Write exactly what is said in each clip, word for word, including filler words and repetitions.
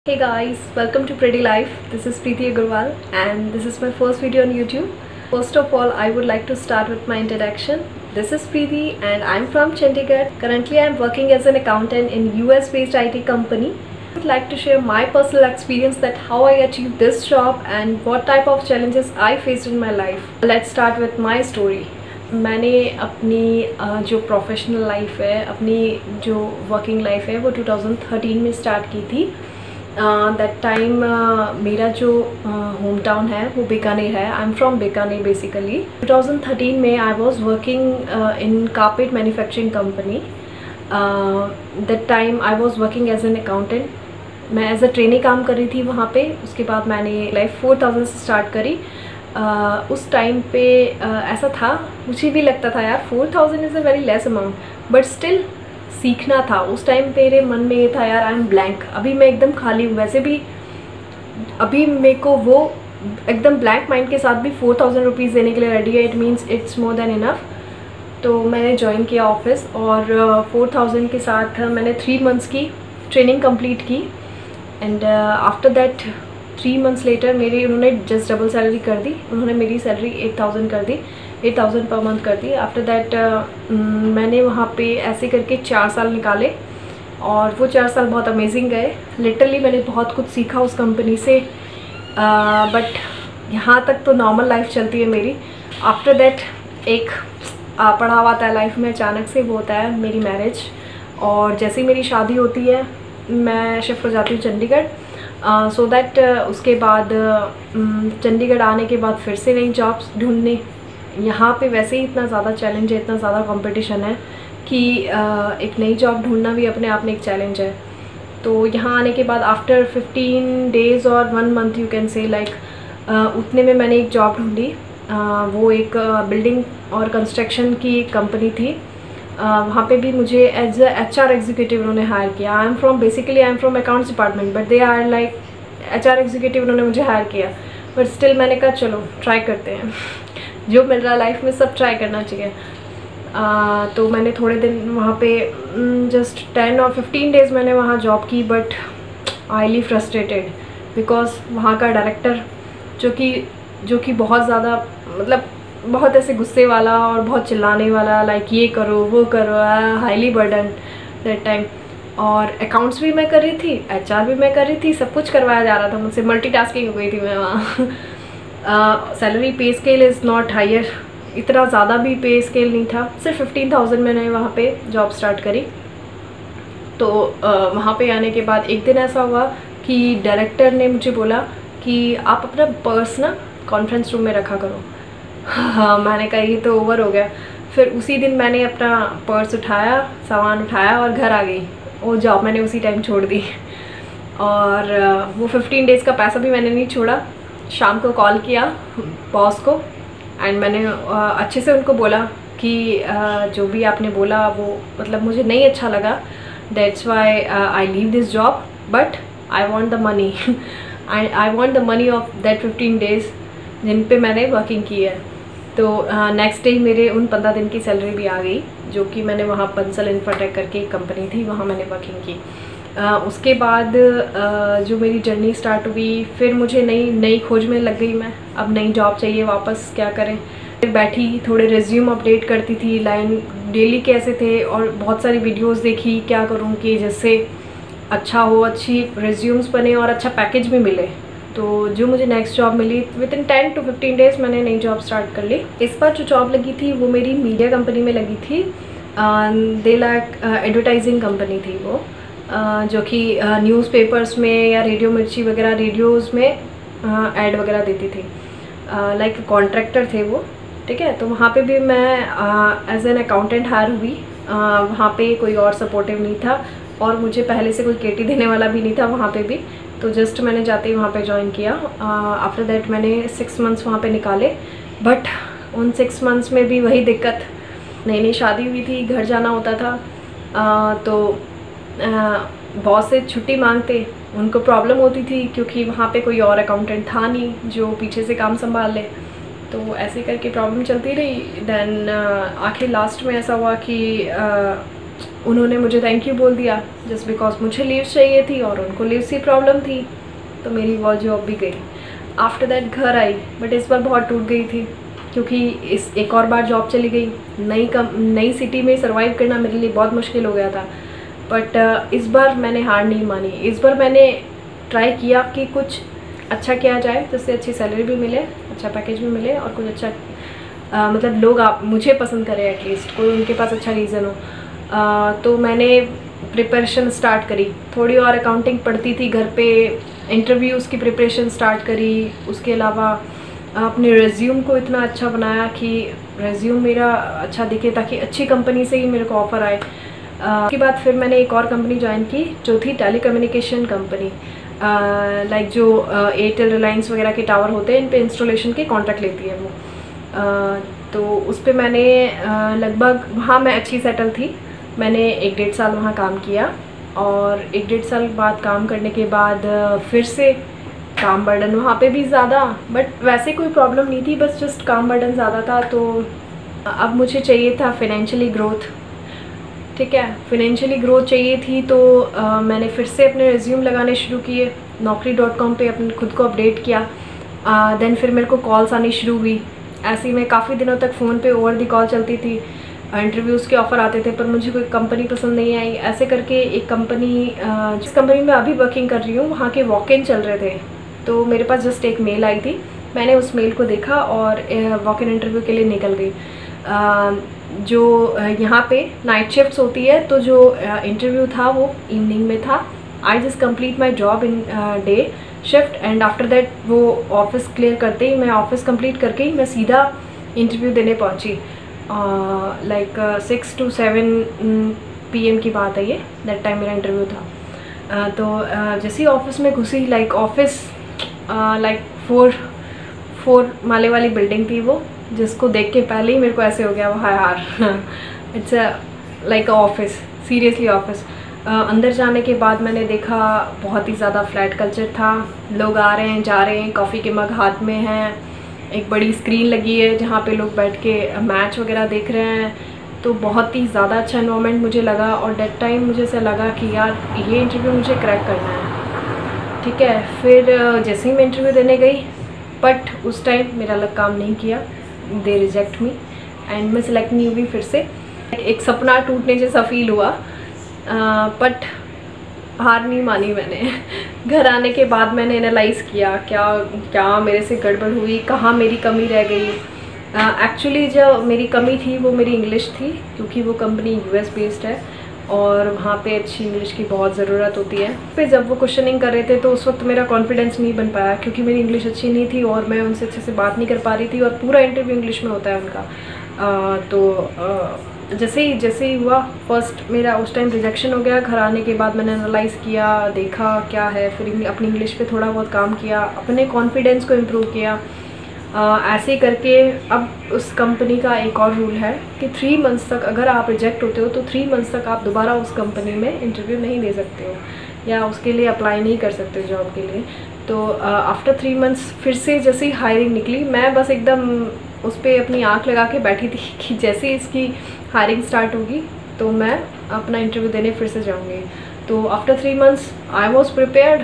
Hey guys, welcome to Pretty Life. This is Preeti Agarwal and this is my first video on YouTube. First of all, I would like to start with my introduction. This is Preeti and I'm from Chandigarh. Currently, I'm working as an accountant in U S based I T company. I would like to share my personal experience that how I achieved this job and what type of challenges I faced in my life. Let's start with my story. मैंने अपनी जो professional life है, अपनी जो working life है वो two thousand thirteen में start की थी. दैट uh, टाइम uh, मेरा जो होम uh, टाउन है वो बीकानेर है. I am from Bikaner basically. Two thousand thirteen में I was working in carpet manufacturing company. That time I was working as an accountant. मैं एज अ ट्रेनिंग काम कर रही थी वहाँ पे. उसके बाद मैंने लाइफ फोर थाउजेंड से स्टार्ट करी. uh, उस टाइम पे uh, ऐसा था, मुझे भी लगता था यार four thousand is a very less amount, but still सीखना था. उस टाइम मेरे मन में ये था यार आई एम ब्लैंक, अभी मैं एकदम खाली हूँ. वैसे भी अभी मेरे को वो एकदम ब्लैंक माइंड के साथ भी फोर थाउजेंड रुपीज़ देने के लिए रेडी है. It means it's more than enough. तो मैंने ज्वाइन किया ऑफिस और फोर थाउजेंड के साथ मैंने थ्री मंथ्स की ट्रेनिंग कंप्लीट की. And after that three months later मेरी उन्होंने जस्ट डबल सैलरी कर दी. उन्होंने मेरी सैलरी एट थाउजेंड कर दी, एट थाउजेंड पर मंथ कर दी. आफ्टर दैट मैंने वहाँ पे ऐसे करके चार साल निकाले और वो चार साल बहुत अमेजिंग गए. लिटरली मैंने बहुत कुछ सीखा उस कंपनी से. बट uh, यहाँ तक तो नॉर्मल लाइफ चलती है मेरी. आफ्टर दैट एक uh, पड़ाव आता है लाइफ में अचानक से, वो होता है मेरी मैरिज. और जैसे ही मेरी शादी होती है मैं शिफ्ट हो जाती हूँ Chandigarh. So uh, that so uh, उसके बाद uh, चंडीगढ़ आने के बाद फिर से नई जॉब्स ढूंढने. यहाँ पे वैसे ही इतना ज़्यादा चैलेंज है, इतना ज़्यादा कंपटीशन है कि uh, एक नई जॉब ढूंढना भी अपने आप में एक चैलेंज है. तो यहाँ आने के बाद आफ्टर फिफ्टीन डेज़ और one month you can say like उतने में मैंने एक जॉब ढूंढी. uh, वो एक बिल्डिंग uh, और कंस्ट्रक्शन की कंपनी थी. uh, वहाँ पे भी मुझे as a H R executive उन्होंने हायर किया. I am from basically I am from accounts department, but they are like H R executive उन्होंने मुझे हायर किया. बट स्टिल मैंने कहा चलो ट्राई करते हैं. जो मिल रहा लाइफ में सब ट्राई करना चाहिए. uh, तो मैंने थोड़े दिन वहाँ पे जस्ट टेन और फिफ्टीन डेज़ मैंने वहाँ जॉब की. बट हाईली फ्रस्ट्रेटेड बिकॉज वहाँ का डायरेक्टर जो कि जो कि बहुत ज़्यादा मतलब बहुत ऐसे गुस्से वाला और बहुत चिल्लाने वाला, लाइक ये करो वो करो, हाईली बर्डन दैट टाइम. और अकाउंट्स भी मैं कर रही थी, एच आर भी मैं कर रही थी, सब कुछ करवाया जा रहा था मुझसे. मल्टीटास्किंग हो गई थी मैं वहाँ. सैलरी पे स्केल इज़ नॉट हायर, इतना ज़्यादा भी पे स्केल नहीं था. सिर्फ फिफ्टीन थाउजेंड मैंने वहाँ पे जॉब स्टार्ट करी. तो uh, वहाँ पे आने के बाद एक दिन ऐसा हुआ कि डायरेक्टर ने मुझे बोला कि आप अपना पर्स ना कॉन्फ्रेंस रूम में रखा करो. हाँ, मैंने कहा ये तो ओवर हो गया. फिर उसी दिन मैंने अपना पर्स उठाया, सामान उठाया और घर आ गई. वो जॉब मैंने उसी टाइम छोड़ दी. और uh, वो फिफ्टीन डेज़ का पैसा भी मैंने नहीं छोड़ा. शाम को कॉल किया बॉस को एंड मैंने uh, अच्छे से उनको बोला कि uh, जो भी आपने बोला वो मतलब मुझे नहीं अच्छा लगा. That's why I leave this job, but I want the money. I I want the money of that fifteen days जिन पे मैंने वर्किंग की है. तो नेक्स्ट uh, डे मेरे उन पंद्रह दिन की सैलरी भी आ गई, जो कि मैंने वहाँ बंसल इंफ्राटेक करके एक कंपनी थी वहाँ मैंने वर्किंग की. Uh, उसके बाद uh, जो मेरी जर्नी स्टार्ट हुई, फिर मुझे नई नई खोज में लग गई मैं. अब नई जॉब चाहिए वापस, क्या करें. फिर बैठी थोड़े रिज्यूम अपडेट करती थी, लाइन डेली कैसे थे, और बहुत सारी वीडियोस देखी क्या करूँ कि जिससे अच्छा हो, अच्छी रिज्यूम्स बने और अच्छा पैकेज भी मिले. तो जो मुझे नेक्स्ट जॉब मिली within ten to fifteen days मैंने नई जॉब स्टार्ट कर ली. इस बार जो जॉब लगी थी वो मेरी मीडिया कंपनी में लगी थी. दे लाइक एडवर्टाइजिंग कंपनी थी वो, uh, जो कि न्यूज़पेपर्स uh, में या रेडियो मिर्ची वगैरह रेडियोज़ में ऐड uh, वगैरह देती थी. लाइक uh, कॉन्ट्रैक्टर थे वो, ठीक है. तो वहाँ पे भी मैं एज एन अकाउंटेंट हायर हुई. uh, वहाँ पे कोई और सपोर्टिव नहीं था और मुझे पहले से कोई केटी देने वाला भी नहीं था वहाँ पे भी. तो जस्ट मैंने जाते ही वहाँ पे ज्वाइन किया. आफ्टर दैट मैंने सिक्स मंथ्स वहाँ पे निकाले. बट उन सिक्स मंथ्स में भी वही दिक्कत, नई नई शादी हुई थी, घर जाना होता था. uh, तो बॉस से छुट्टी मांगते, उनको प्रॉब्लम होती थी क्योंकि वहाँ पे कोई और अकाउंटेंट था नहीं जो पीछे से काम संभाल ले. तो ऐसे करके प्रॉब्लम चलती रही. देन uh, आखिर लास्ट में ऐसा हुआ कि uh, उन्होंने मुझे थैंक यू बोल दिया जस्ट बिकॉज मुझे लीव्स चाहिए थी और उनको लीव्स की प्रॉब्लम थी, तो मेरी वो जॉब भी गई। आफ्टर दैट घर आई, बट इस बार बहुत टूट गई थी क्योंकि इस एक और बार जॉब चली गई। नई कम नई सिटी में सर्वाइव करना मेरे लिए बहुत मुश्किल हो गया था। बट uh, इस बार मैंने हार नहीं मानी। इस बार मैंने ट्राई किया कि कुछ अच्छा किया जाए जिससे अच्छी सैलरी भी मिले, अच्छा पैकेज भी मिले और कुछ अच्छा uh, मतलब लोग आप मुझे पसंद करें, एटलीस्ट कोई उनके पास अच्छा रीज़न हो। uh, तो मैंने प्रिपरेशन स्टार्ट करी, थोड़ी और अकाउंटिंग पढ़ती थी घर पे, इंटरव्यूज़ की प्रिपरेशन स्टार्ट करी। उसके अलावा अपने रेज्यूम को इतना अच्छा बनाया कि रेज्यूम मेरा अच्छा दिखे ताकि अच्छी कंपनी से ही मेरे को ऑफ़र आए। उसके बाद फिर मैंने एक और कंपनी ज्वाइन की जो थी टेली कम्युनिकेशन कंपनी, लाइक जो एयरटेल रिलायंस वगैरह के टावर होते हैं, इन पे इंस्टॉलेशन के कॉन्ट्रैक्ट लेती है वो। uh, तो उस पर मैंने uh, लगभग वहाँ मैं अच्छी सेटल थी। मैंने एक डेढ़ साल वहाँ काम किया और एक डेढ़ साल बाद काम करने के बाद फिर से काम बर्डन वहाँ पे भी ज़्यादा, बट वैसे कोई प्रॉब्लम नहीं थी, बस जस्ट काम बर्डन ज़्यादा था। तो अब मुझे चाहिए था फाइनेंशियली ग्रोथ, ठीक है, फाइनेंशियली ग्रोथ चाहिए थी। तो आ, मैंने फिर से अपने रिज्यूम लगाने शुरू किए, नौकरी डॉट कॉम पर अपने खुद को अपडेट किया। देन फिर मेरे को कॉल्स आनी शुरू हुई। ऐसे ही मैं काफ़ी दिनों तक फ़ोन पे ओवर दी कॉल चलती थी, इंटरव्यूज़ के ऑफ़र आते थे, पर मुझे कोई कंपनी पसंद नहीं आई। ऐसे करके एक कंपनी, जिस कंपनी में अभी वर्किंग कर रही हूँ, वहाँ के वॉक इन चल रहे थे। तो मेरे पास जस्ट एक मेल आई थी, मैंने उस मेल को देखा और वॉक इन इंटरव्यू के लिए निकल गई। जो यहाँ पे नाइट शिफ्ट्स होती है, तो जो इंटरव्यू था वो इवनिंग में था। I just complete my job in day shift and after that वो ऑफिस क्लियर करते ही, मैं ऑफिस कंप्लीट करके ही मैं सीधा इंटरव्यू देने पहुँची। Like six to seven P M की बात है ये, दैट टाइम मेरा इंटरव्यू था। uh, तो uh, जैसे ही ऑफिस में घुसी, like office like four four माले वाली बिल्डिंग थी वो, जिसको देख के पहले ही मेरे को ऐसे हो गया, वाह यार it's like a office, seriously office. अंदर जाने के बाद मैंने देखा बहुत ही ज़्यादा फ्लैट कल्चर था, लोग आ रहे हैं जा रहे हैं, कॉफ़ी के मग हाथ में हैं, एक बड़ी स्क्रीन लगी है जहाँ पे लोग बैठ के मैच वगैरह देख रहे हैं। तो बहुत ही ज़्यादा अच्छा इन्वायरमेंट मुझे लगा और डेट टाइम मुझे ऐसा लगा कि यार ये इंटरव्यू मुझे क्रैक करना है, ठीक है। फिर जैसे ही मैं इंटरव्यू देने गई, बट उस टाइम मेरा लग काम नहीं किया, दे रिजेक्ट मी एंड मैं सिलेक्ट नहीं हुई। फिर से एक सपना टूटने जैसा फील हुआ, बट uh, हार नहीं मानी मैंने। घर आने के बाद मैंने एनालाइज़ किया क्या क्या मेरे से गड़बड़ हुई, कहाँ मेरी कमी रह गई। एक्चुअली uh, जो मेरी कमी थी वो मेरी इंग्लिश थी, क्योंकि वो कंपनी यूएस बेस्ड है और वहाँ पे अच्छी इंग्लिश की बहुत ज़रूरत होती है। फिर जब वो क्वेश्चनिंग कर रहे थे तो उस वक्त मेरा कॉन्फिडेंस नहीं बन पाया, क्योंकि मेरी इंग्लिश अच्छी नहीं थी और मैं उनसे अच्छे से बात नहीं कर पा रही थी और पूरा इंटरव्यू इंग्लिश में होता है उनका। uh, तो uh, जैसे ही जैसे ही हुआ, फर्स्ट मेरा उस टाइम रिजेक्शन हो गया। घर आने के बाद मैंने एनालाइज़ किया, देखा क्या है, फिर अपनी इंग्लिश पे थोड़ा बहुत काम किया, अपने कॉन्फिडेंस को इम्प्रूव किया। आ, ऐसे करके अब उस कंपनी का एक और रूल है कि थ्री मंथ्स तक अगर आप रिजेक्ट होते हो तो थ्री मंथ्स तक आप दोबारा उस कंपनी में इंटरव्यू नहीं दे सकते हो या उसके लिए अप्लाई नहीं कर सकते जॉब के लिए। तो आफ्टर थ्री मंथ्स फिर से जैसे ही हायरिंग निकली, मैं बस एकदम उस पर अपनी आँख लगा के बैठी थी कि जैसे ही इसकी हायरिंग स्टार्ट होगी तो मैं अपना इंटरव्यू देने फिर से जाऊंगी। तो after three months I was prepared.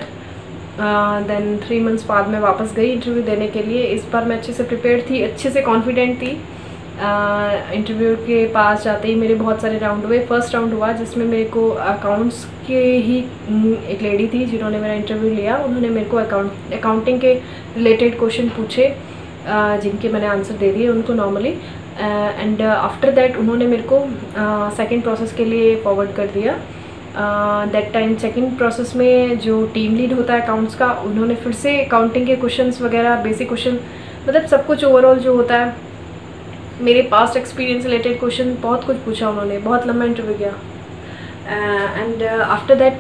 Then three months बाद मैं वापस गई इंटरव्यू देने के लिए। इस बार मैं अच्छे से प्रिपेयर्ड थी, अच्छे से कॉन्फिडेंट थी। इंटरव्यू uh, के पास जाते ही मेरे बहुत सारे राउंड हुए। फर्स्ट राउंड हुआ जिसमें मेरे को अकाउंट्स के ही एक लेडी थी जिन्होंने मेरा इंटरव्यू लिया। उन्होंने मेरे को अकाउंट अकाउंटिंग के रिलेटेड क्वेश्चन पूछे, uh, जिनके मैंने आंसर दे दिए उनको नॉर्मली। एंड आफ्टर दैट उन्होंने मेरे को सेकंड uh, प्रोसेस के लिए फॉरवर्ड कर दिया। दैट टाइम सेकंड प्रोसेस में जो टीम लीड होता है अकाउंट्स का, उन्होंने फिर से अकाउंटिंग के क्वेश्चंस वगैरह, बेसिक क्वेश्चन, मतलब सब कुछ ओवरऑल जो होता है, मेरे पास्ट एक्सपीरियंस रिलेटेड क्वेश्चन बहुत कुछ पूछा उन्होंने। बहुत लंबा इंटरव्यू गया। एंड आफ्टर दैट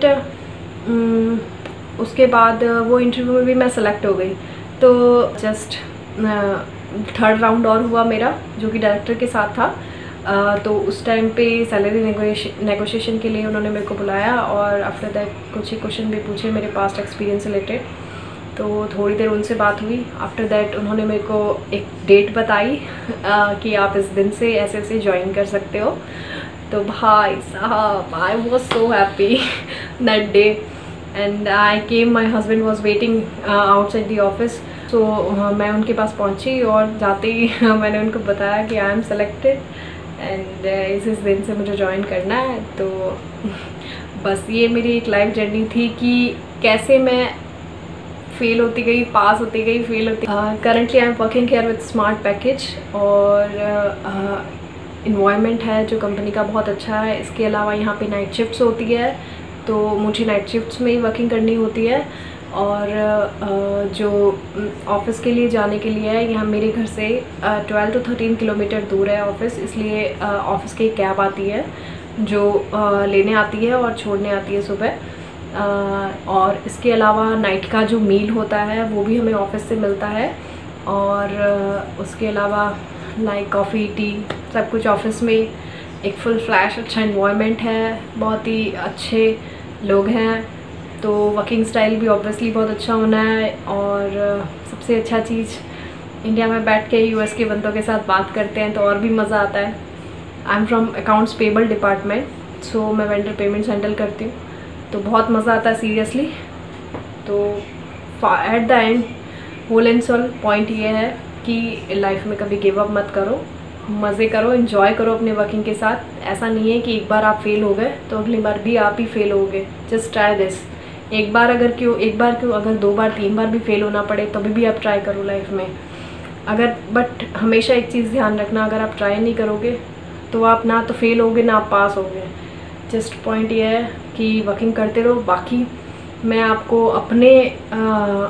उसके बाद uh, वो इंटरव्यू में भी मैं सेलेक्ट हो गई। तो जस्ट थर्ड राउंड और हुआ मेरा, जो कि डायरेक्टर के साथ था। Uh, तो उस टाइम पे सैलरी नेगोशिएशन के लिए उन्होंने मेरे को बुलाया और आफ्टर दैट कुछ ही क्वेश्चन भी पूछे मेरे पास्ट एक्सपीरियंस रिलेटेड। तो थोड़ी देर उनसे बात हुई। आफ्टर दैट उन्होंने मेरे को एक डेट बताई uh, कि आप इस दिन से ऐसे ऐसे ज्वाइन कर सकते हो। तो भाई साहब I was so happy that day and I came, my husband was waiting outside the office. तो मैं उनके पास पहुंची और जाते ही मैंने उनको बताया कि आई एम सेलेक्टेड एंड इस इस दिन से मुझे ज्वाइन करना है। तो बस ये मेरी एक लाइफ जर्नी थी कि कैसे मैं फेल होती गई, पास होती गई, फेल होती। Currently I am working here with smart package और इन्वायरमेंट uh, है जो कंपनी का बहुत अच्छा है। इसके अलावा यहाँ पे नाइट शिफ्ट्स होती है, तो मुझे नाइट शिफ्ट्स में ही वर्किंग करनी होती है। और uh, जो ऑफ़िस के लिए जाने के लिए है, यहाँ मेरे घर से ट्वेल्व टू थर्टीन किलोमीटर दूर है ऑफ़िस, इसलिए ऑफ़िस uh, की कैब आती है जो uh, लेने आती है और छोड़ने आती है सुबह। Uh, और इसके अलावा नाइट का जो मील होता है वो भी हमें ऑफिस से मिलता है। और uh, उसके अलावा लाइक कॉफ़ी, टी, सब कुछ ऑफिस में। एक फुल फ्लैश अच्छा इन्वायरमेंट है, बहुत ही अच्छे लोग हैं, तो वर्किंग स्टाइल भी ऑब्वियसली बहुत अच्छा होना है। और uh, सबसे अच्छा चीज़, इंडिया में बैठ के यूएस के बंदों के साथ बात करते हैं तो और भी मज़ा आता है। I am from accounts payable department, so मैं वेंडर पेमेंट्स हैंडल करती हूँ, तो बहुत मज़ा आता है सीरियसली। तो at the end whole and sole point ये है कि लाइफ में कभी गिव अप मत करो, मज़े करो, एंजॉय करो अपने वर्किंग के साथ। ऐसा नहीं है कि एक बार आप फेल हो गए तो अगली बार भी आप ही फेल होगे। Just try this. एक बार अगर क्यों एक बार क्यों अगर दो बार तीन बार भी फेल होना पड़े तभी भी आप ट्राई करो लाइफ में। अगर बट हमेशा एक चीज़ ध्यान रखना, अगर आप ट्राई नहीं करोगे तो आप ना तो फेल होगे ना आप पास होगे। जस्ट पॉइंट ये है कि वर्किंग करते रहो। बाकी मैं आपको अपने आ,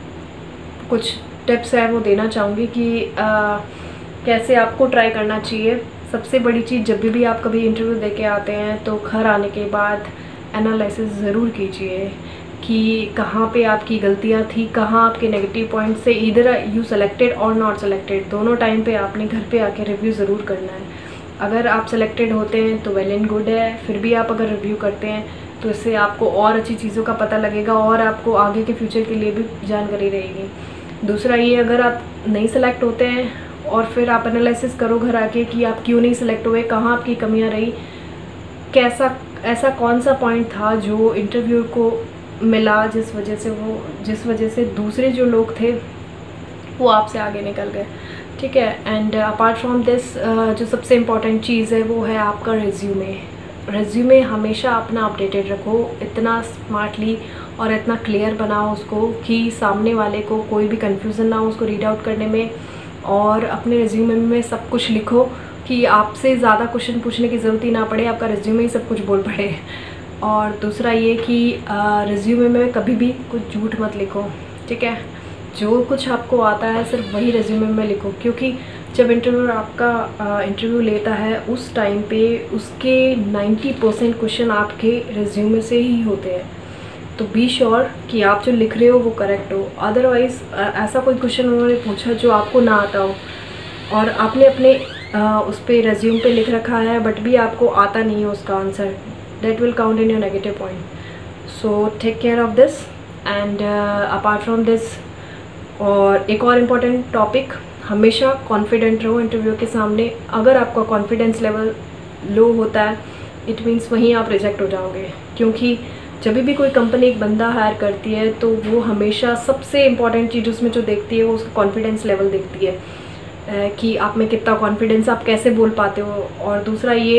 कुछ टिप्स है वो देना चाहूँगी कि आ, कैसे आपको ट्राई करना चाहिए। सबसे बड़ी चीज़, जब भी आप कभी इंटरव्यू दे के आते हैं तो घर आने के बाद एनालिसिस ज़रूर कीजिए कि कहाँ पे आपकी गलतियाँ थी, कहाँ आपके नेगेटिव पॉइंट से इधर यू सेलेक्टेड और नॉट सेलेक्टेड, दोनों टाइम पे आपने घर पे आके रिव्यू ज़रूर करना है। अगर आप सेलेक्टेड होते हैं तो वेल एंड गुड है, फिर भी आप अगर रिव्यू करते हैं तो इससे आपको और अच्छी चीज़ों का पता लगेगा और आपको आगे के फ्यूचर के लिए भी जानकारी रहेगी। दूसरा ये, अगर आप नहीं सेलेक्ट होते हैं और फिर आप एनालिसिस करो घर आके कि आप क्यों नहीं सेलेक्ट हुए, कहाँ आपकी कमियाँ रही, कैसा ऐसा कौन सा पॉइंट था जो इंटरव्यू को मिला जिस वजह से वो जिस वजह से दूसरे जो लोग थे वो आपसे आगे निकल गए। ठीक है। एंड अपार्ट फ्रॉम दिस, जो सबसे इम्पॉर्टेंट चीज़ है वो है आपका रिज्यूमे। रिज्यूमे हमेशा अपना अपडेटेड रखो, इतना स्मार्टली और इतना क्लियर बनाओ उसको कि सामने वाले को कोई भी कन्फ्यूज़न ना हो उसको रीड आउट करने में। और अपने रिज्यूमे में सब कुछ लिखो कि आपसे ज़्यादा क्वेश्चन पूछने की ज़रूरत ही ना पड़े, आपका रिज्यूमे ही सब कुछ बोल पड़े। और दूसरा ये कि रिज्यूमे में कभी भी कुछ झूठ मत लिखो। ठीक है। जो कुछ आपको आता है सिर्फ वही रिज्यूमे में लिखो, क्योंकि जब इंटरव्यू आपका इंटरव्यू लेता है उस टाइम पे उसके नाइन्टी परसेंट क्वेश्चन आपके रिज्यूमे से ही होते हैं। तो बी श्योर कि आप जो लिख रहे हो वो करेक्ट हो। अदरवाइज़ ऐसा कोई क्वेश्चन उन्होंने पूछा जो आपको ना आता हो और आपने अपने आ, उस पर रेज्यूम पे लिख रखा है बट भी आपको आता नहीं है उसका answer, that will count in your negative point. So take care of this. And apart from this, और एक और इम्पॉर्टेंट टॉपिक, हमेशा कॉन्फिडेंट रहो इंटरव्यू के सामने। अगर आपका कॉन्फिडेंस लेवल लो होता है इट मीन्स वहीं आप रिजेक्ट हो जाओगे, क्योंकि जब भी कोई कंपनी एक बंदा हायर करती है तो वो हमेशा सबसे इम्पॉर्टेंट चीज़ उसमें जो देखती है वो उसका कॉन्फिडेंस लेवल देखती है कि आप में कितना कॉन्फिडेंस, आप कैसे बोल पाते हो। और दूसरा ये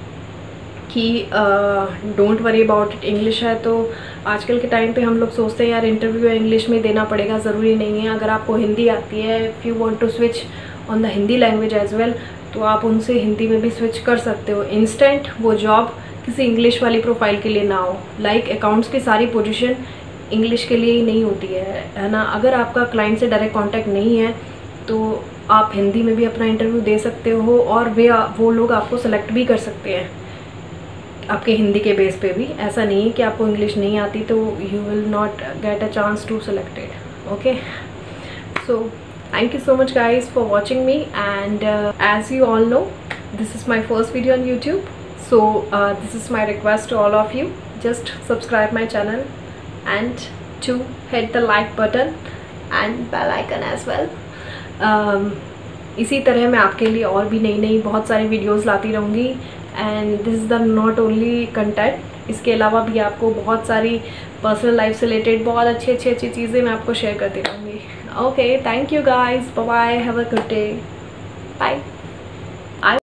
कि don't worry about it, English है तो आजकल के टाइम पे हम लोग सोचते हैं यार इंटरव्यू इंग्लिश में देना पड़ेगा, ज़रूरी नहीं है। अगर आपको हिंदी आती है, if you want to switch on the Hindi language as well, तो आप उनसे हिंदी में भी स्विच कर सकते हो इंस्टेंट। वो जॉब किसी इंग्लिश वाली प्रोफाइल के लिए ना हो। लाइक अकाउंट्स की सारी पोजीशन इंग्लिश के लिए ही नहीं होती है, है ना। अगर आपका क्लाइंट से डायरेक्ट कांटेक्ट नहीं है तो आप हिंदी में भी अपना इंटरव्यू दे सकते हो और वे वो लोग आपको सेलेक्ट भी कर सकते हैं आपके हिंदी के बेस पे भी। ऐसा नहीं है कि आपको इंग्लिश नहीं आती तो you will not get a chance to selected. Okay, so thank you so much guys for watching me, and uh, as you all know this is my first video on YouTube, so uh, this is my request to all of you, just subscribe my channel and to hit the like button and bell icon as well. um, इसी तरह मैं आपके लिए और भी नई नई बहुत सारी वीडियोस लाती रहूँगी and this is the not only content, इसके अलावा भी आपको बहुत सारी पर्सनल लाइफ से रिलेटेड बहुत अच्छी अच्छी अच्छी चीज़ें मैं आपको शेयर करती रहूँगी. Okay, thank you guys, bye bye, have a good day, bye.